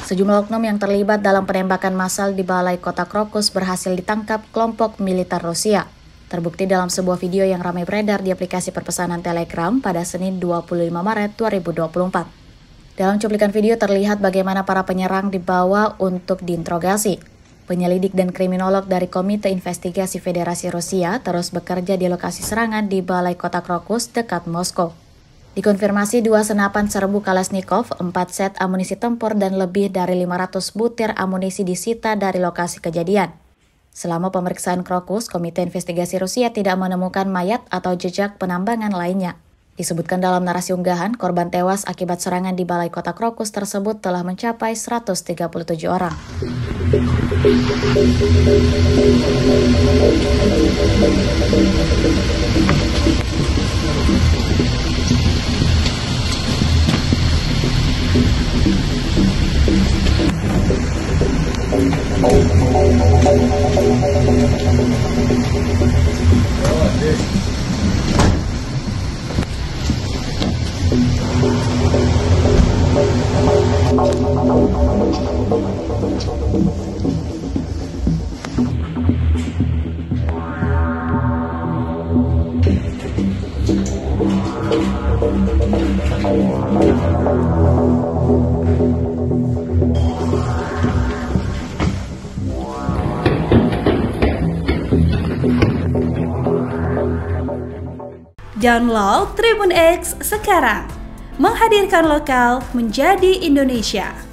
Sejumlah oknum yang terlibat dalam penembakan massal di Balai Kota Krokus berhasil ditangkap kelompok militer Rusia. Terbukti dalam sebuah video yang ramai beredar di aplikasi perpesanan Telegram pada Senin 25 Maret 2024. Dalam cuplikan video terlihat bagaimana para penyerang dibawa untuk diinterogasi. Penyelidik dan kriminolog dari Komite Investigasi Federasi Rusia terus bekerja di lokasi serangan di Balai Kota Krokus dekat Moskow. Dikonfirmasi 2 senapan serbu Kalashnikov, 4 set amunisi tempur, dan lebih dari 500 butir amunisi disita dari lokasi kejadian. Selama pemeriksaan Krokus, Komite Investigasi Rusia tidak menemukan mayat atau jejak penambangan lainnya. Disebutkan dalam narasi unggahan, korban tewas akibat serangan di Balai Kota Krokus tersebut telah mencapai 137 orang. Download Tribun X sekarang, menghadirkan lokal menjadi Indonesia.